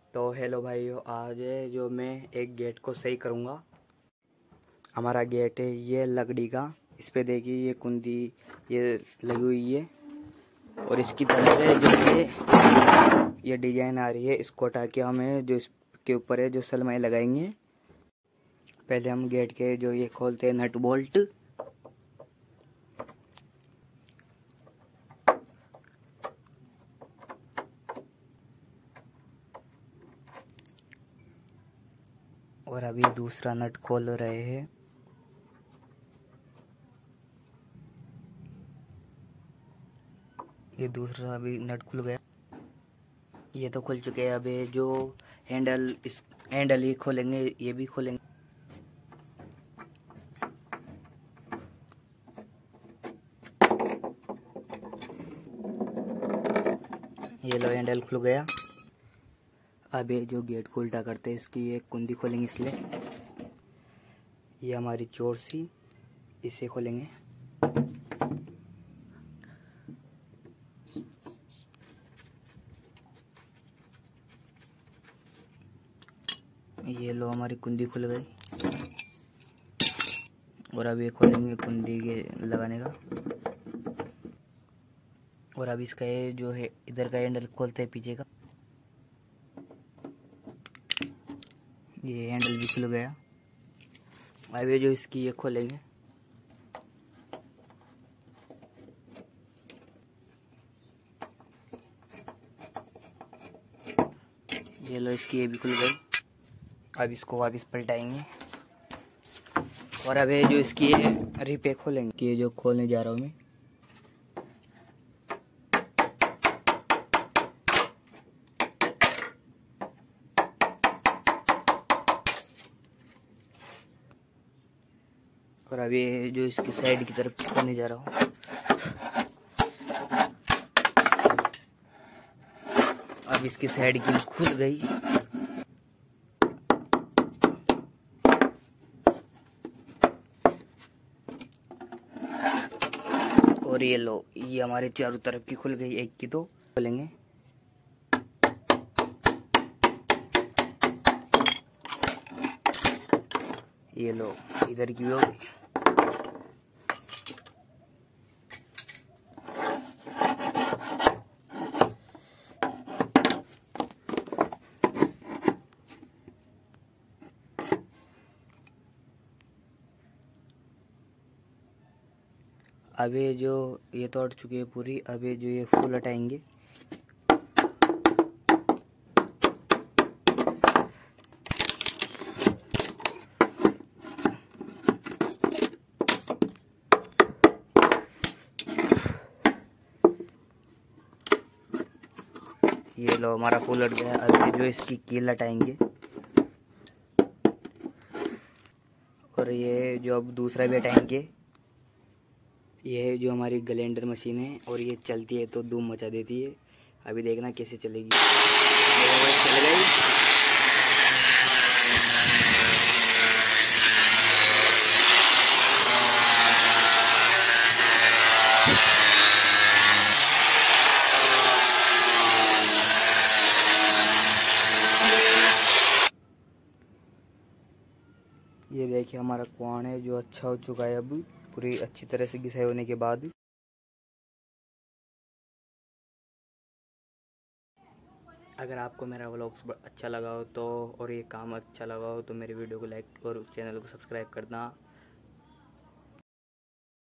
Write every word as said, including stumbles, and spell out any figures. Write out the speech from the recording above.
तो हेलो भाइयों, आज है जो मैं एक गेट को सही करूँगा। हमारा गेट है ये लकड़ी का। इस पे देखिए ये कुंदी ये लगी हुई है और इसकी तरफ है जो ये ये डिजाइन आ रही है। इसको हटा के हमें जो इसके ऊपर है जो सलमाई लगाएंगे। पहले हम गेट के जो ये खोलते हैं नट बोल्ट। और अभी दूसरा नट खोल रहे हैं। ये दूसरा अभी नट खुल गया। ये तो खुल चुके हैं। अभी जो हैंडल इस हैंडल ये खोलेंगे, ये भी खोलेंगे। ये लो हैंडल खुल गया। अब ये जो गेट को उल्टा करते हैं इसकी एक कुंदी खोलेंगे। इसलिए ये हमारी चोर सी इसे खोलेंगे। ये लो हमारी कुंदी खुल गई। और अब ये खोलेंगे कुंदी के लगाने का। और अब इसका ये जो है इधर का हैंडल खोलते हैं पीछे का। ये हैंडल भी खुल गया। अब ये जो इसकी ये खोलेंगे। ये लो इसकी ये भी खुल गई। अब इसको वापस पलटाएंगे। और अब ये जो इसकी ये रिपे खोलेंगे। ये जो खोलने जा रहा हूँ मैं। और अब ये जो इसकी साइड की तरफ खोलने जा रहा हूँ। अब इसकी साइड की खुल गई। और ये लो ये हमारे चारों तरफ की खुल गई। एक की तो खोलेंगे। ये लो इधर की भी हो गई। अब ये जो ये तो हट चुकी है पूरी। अब ये जो ये फूल हटाएंगे। ये लो हमारा फूल हट गया। अब ये जो इसकी कील हटाएंगे। और ये जो अब दूसरा भी हटाएंगे। ये जो हमारी ग्राइंडर मशीन है और ये चलती है तो धूम मचा देती है। अभी देखना कैसे चलेगी। चल गई। ये देखिए हमारा क्वान है जो अच्छा हो चुका है। अब पूरी अच्छी तरह से घिसाई होने के बाद अगर आपको मेरा व्लॉग्स अच्छा लगा हो तो और ये काम अच्छा लगा हो तो मेरे वीडियो को लाइक और चैनल को सब्सक्राइब करना।